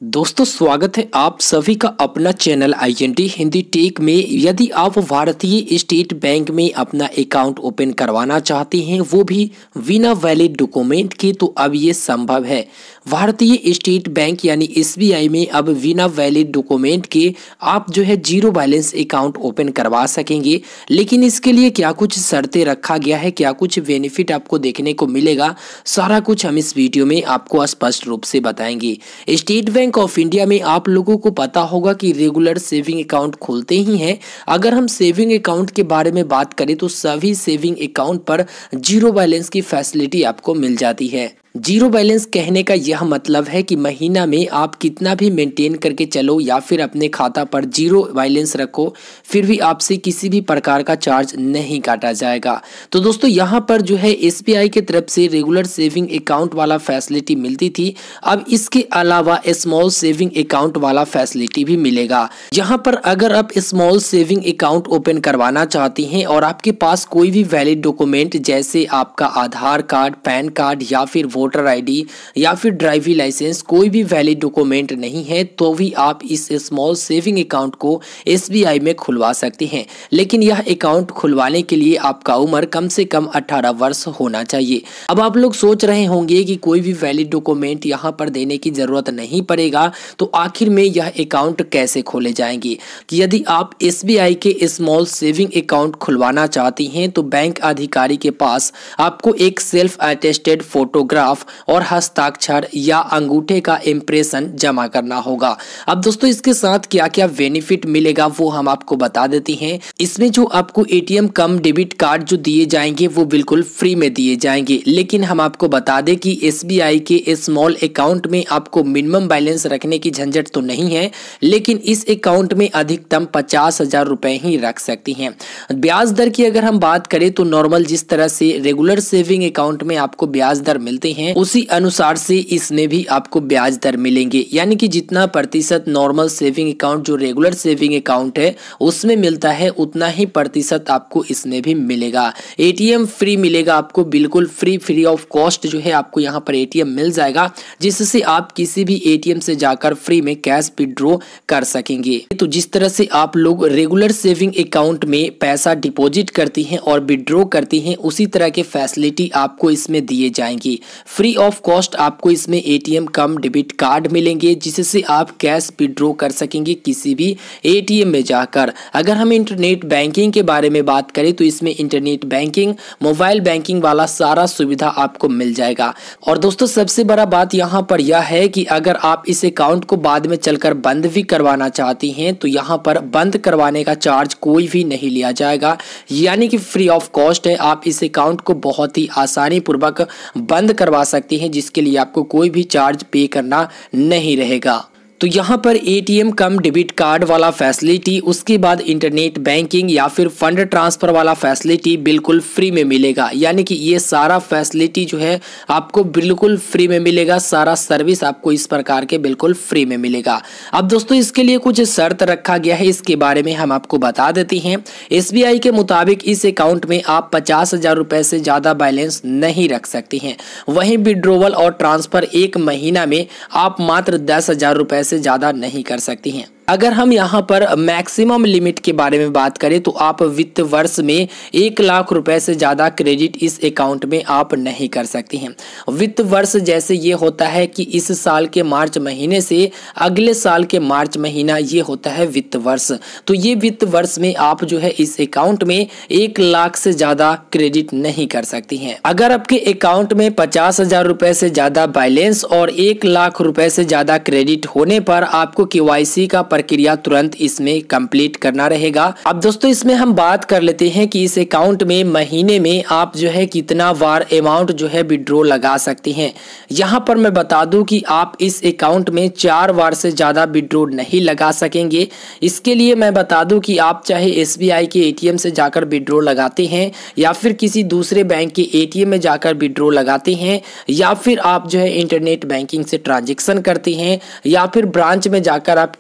दोस्तों स्वागत है आप सभी का अपना चैनल INT हिंदी टेक में। यदि आप भारतीय स्टेट बैंक में अपना अकाउंट ओपन करवाना चाहते हैं वो भी बिना वैलिड डॉक्यूमेंट के, तो अब ये संभव है। भारतीय स्टेट बैंक यानी SBI में अब बिना वैलिड डॉक्यूमेंट के आप जो है जीरो बैलेंस अकाउंट ओपन करवा सकेंगे। लेकिन इसके लिए क्या कुछ शर्तें रखा गया है, क्या कुछ बेनिफिट आपको देखने को मिलेगा, सारा कुछ हम इस वीडियो में आपको स्पष्ट रूप से बताएंगे। स्टेट बैंक ऑफ इंडिया में आप लोगों को पता होगा कि रेगुलर सेविंग अकाउंट खोलते ही हैं। अगर हम सेविंग अकाउंट के बारे में बात करें तो सभी सेविंग अकाउंट पर जीरो बैलेंस की फैसिलिटी आपको मिल जाती है। जीरो बैलेंस कहने का यह मतलब है कि महीना में आप कितना भी मेंटेन करके चलो या फिर अपने खाता पर जीरो बैलेंस रखो, फिर भी आपसे किसी भी प्रकार का चार्ज नहीं काटा जाएगा। तो दोस्तों यहाँ पर जो है SBI की तरफ से रेगुलर सेविंग अकाउंट वाला फैसिलिटी मिलती थी, अब इसके अलावा स्मॉल सेविंग अकाउंट वाला फैसिलिटी भी मिलेगा। यहाँ पर अगर आप स्मॉल सेविंग अकाउंट ओपन करवाना चाहती हैं और आपके पास कोई भी वैलिड डॉक्यूमेंट जैसे आपका आधार कार्ड, पैन कार्ड या फिर वोटर ID या फिर ड्राइविंग लाइसेंस, कोई भी वैलिड डॉक्यूमेंट नहीं है, तो भी आप इस स्मॉल सेविंग अकाउंट को SBI में खुलवा सकते हैं। लेकिन यह अकाउंट खुलवाने के लिए आपका उम्र कम से कम 18 वर्ष होना चाहिए। अब आप लोग सोच रहे होंगे कि कोई भी वैलिड डॉक्यूमेंट यहाँ पर देने की जरूरत नहीं पड़ेगा, तो आखिर में यह अकाउंट कैसे खोले जाएंगे। कि यदि आप SBI के स्मॉल सेविंग अकाउंट खुलवाना चाहती हैं तो बैंक अधिकारी के पास आपको एक सेल्फ अटेस्टेड फोटोग्राफ और हस्ताक्षर या अंगूठे का इम्प्रेशन जमा करना होगा। अब दोस्तों इसके साथ क्या क्या बेनिफिट मिलेगा वो हम आपको बता देते हैं। इसमें जो आपको ATM कम डेबिट कार्ड जो दिए जाएंगे वो बिल्कुल फ्री में दिए जाएंगे। लेकिन हम आपको बता दें कि SBI के स्मॉल अकाउंट में आपको मिनिमम बैलेंस रखने की झंझट तो नहीं है, लेकिन इस अकाउंट में अधिकतम 50,000 रुपए ही रख सकती हैं। ब्याज दर की अगर हम बात करें तो नॉर्मल जिस तरह से रेगुलर सेविंग अकाउंट में आपको ब्याज दर मिलते हैं उसी अनुसार से इसमें भी आपको ब्याज दर मिलेंगे। यानी कि जितना प्रतिशत नॉर्मल सेविंग अकाउंट जो रेगुलर सेविंग अकाउंट है उसमें मिलता है, उतना ही प्रतिशत आपको इसमें भी मिलेगा। ATM फ्री मिलेगा आपको, बिल्कुल फ्री ऑफ कॉस्ट जो है आपको यहाँ पर ATM मिल जाएगा, जिससे आप किसी भी ATM से जाकर फ्री में कैश विड्रॉ कर सकेंगे। तो जिस तरह से आप लोग रेगुलर सेविंग अकाउंट में पैसा डिपॉजिट करती हैं और विड्रॉ करती हैं, उसी तरह के फैसिलिटी आपको इसमें दिए जाएंगी। फ्री ऑफ कॉस्ट आपको इसमें ATM कम डेबिट कार्ड मिलेंगे, जिससे आप कैश विड्रॉ कर सकेंगे किसी भी ATM में जाकर। अगर हम इंटरनेट बैंकिंग के बारे में बात करें तो इसमें इंटरनेट बैंकिंग, मोबाइल बैंकिंग वाला सारा सुविधा आपको मिल जाएगा। और दोस्तों सबसे बड़ा बात यहाँ पर यह है कि अगर आप इस अकाउंट को बाद में चलकर बंद भी करवाना चाहती हैं तो यहाँ पर बंद करवाने का चार्ज कोई भी नहीं लिया जाएगा, यानी कि फ्री ऑफ कॉस्ट है। आप इस अकाउंट को बहुत ही आसानी पूर्वक बंद करवा सकते हैं, जिसके लिए आपको कोई भी चार्ज पे करना नहीं रहेगा। तो यहाँ पर ATM कम डेबिट कार्ड वाला फैसिलिटी, उसके बाद इंटरनेट बैंकिंग या फिर फंड ट्रांसफर वाला फैसिलिटी बिल्कुल फ्री में मिलेगा। यानी कि ये सारा फैसिलिटी जो है आपको बिल्कुल फ्री में मिलेगा, सारा सर्विस आपको इस प्रकार के बिल्कुल फ्री में मिलेगा। अब दोस्तों इसके लिए कुछ शर्त रखा गया है, इसके बारे में हम आपको बता देते हैं। SBI के मुताबिक इस अकाउंट में आप 50,000 रुपए से ज्यादा बैलेंस नहीं रख सकती हैं। वहीं विड्रॉवल और ट्रांसफर एक महीना में आप मात्र 10,000 रुपए से ज्यादा नहीं कर सकती हैं। अगर हम यहाँ पर मैक्सिमम लिमिट के बारे में बात करें तो आप वित्त वर्ष में 1 लाख रुपए से ज़्यादा क्रेडिट इस अकाउंट में आप नहीं कर सकती हैं। वित्त वर्ष जैसे ये होता है कि इस साल के मार्च महीने से अगले साल के मार्च महीना, ये होता है वित्त वर्ष। तो ये वित्त वर्ष में आप जो है इस अकाउंट में 1 लाख से ज़्यादा क्रेडिट नहीं कर सकती हैं। अगर आपके अकाउंट में 50,000 रुपए से ज़्यादा बैलेंस और 1 लाख रुपए से ज़्यादा क्रेडिट होने पर आपको KYC का प्रक्रिया तुरंत इसमें कंप्लीट करना रहेगा। अब दोस्तों इसमें हम बात कर लेते हैं कि इस अकाउंट में महीने में आप जो है कितना बार अमाउंट जो है विड्रॉ लगा सकते हैं। यहाँ पर मैं बता दूं कि आप इस अकाउंट में 4 बार से ज्यादा विड्रॉ नहीं लगा सकेंगे। इसके लिए मैं बता दूं कि आप चाहे SBI के ATM से जाकर विड्रॉ लगाते हैं या फिर किसी दूसरे बैंक के ATM में जाकर विड्रॉ लगाते हैं या फिर आप जो है इंटरनेट बैंकिंग से ट्रांजेक्शन करते हैं या फिर ब्रांच में जाकर आप कैश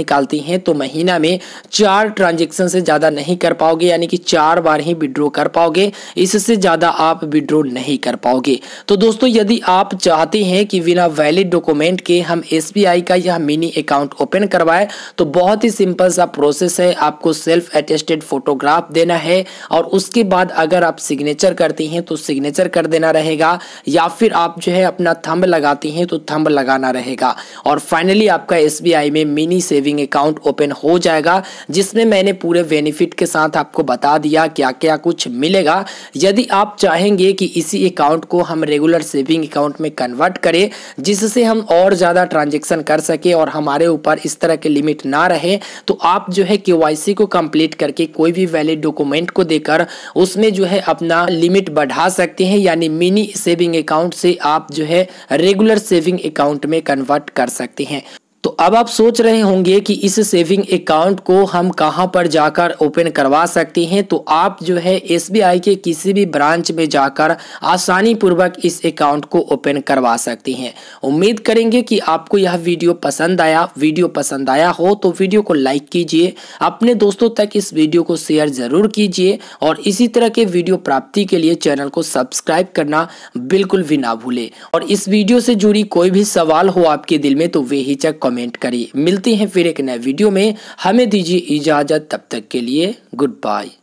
निकालती हैं तो महीना में 4 ट्रांजेक्शन से ज़्यादा नहीं कर पाओगे, यानी कि 4 बार ही विड्रॉ कर पाओगे, इससे ज़्यादा आप विड्रॉ नहीं कर पाओगे। तो दोस्तों यदि आप चाहते हैं कि बिना वैलिड डॉक्यूमेंट के हम SBI का यह मिनी अकाउंट ओपन करवाएं तो बहुत ही सिंपल सा प्रोसेस है। आपको सेल्फ अटेस्टेड फोटोग्राफ देना है और उसके बाद अगर आप सिग्नेचर करती हैं तो सिग्नेचर कर देना रहेगा, या फिर आप जो है अपना थंब लगाती हैं तो थंब लगाना रहेगा और फाइनली आपका SBI में मिनी सेविंग अकाउंट ओपन हो जाएगा, जिसमें मैंने पूरे बेनिफिट के साथ आपको बता दिया क्या क्या कुछ मिलेगा। यदि आप चाहेंगे कि इसी अकाउंट को हम रेगुलर सेविंग अकाउंट में कन्वर्ट करें जिससे हम और ज़्यादा ट्रांजेक्शन कर सके और हमारे ऊपर इस तरह के लिमिट ना रहे, तो आप जो है KYC को कंप्लीट करके कोई भी वैलिड डॉक्यूमेंट को देकर उसमें जो है अपना लिमिट बढ़ा सकते हैं, यानी मिनी सेविंग अकाउंट से आप जो है रेगुलर सेविंग अकाउंट में कन्वर्ट कर सकते हैं। तो अब आप सोच रहे होंगे कि इस सेविंग अकाउंट को हम कहां पर जाकर ओपन करवा सकते हैं, तो आप जो है SBI के किसी भी ब्रांच में जाकर आसानी पूर्वक इस अकाउंट को ओपन करवा सकते हैं। उम्मीद करेंगे कि आपको यह वीडियो पसंद आया हो तो वीडियो को लाइक कीजिए, अपने दोस्तों तक इस वीडियो को शेयर जरूर कीजिए और इसी तरह के वीडियो प्राप्ति के लिए चैनल को सब्सक्राइब करना बिल्कुल भी ना भूले। और इस वीडियो से जुड़ी कोई भी सवाल हो आपके दिल में तो बेहिचक कमेंट करिए। मिलते हैं फिर एक नए वीडियो में, हमें दीजिए इजाजत, तब तक के लिए गुड बाय।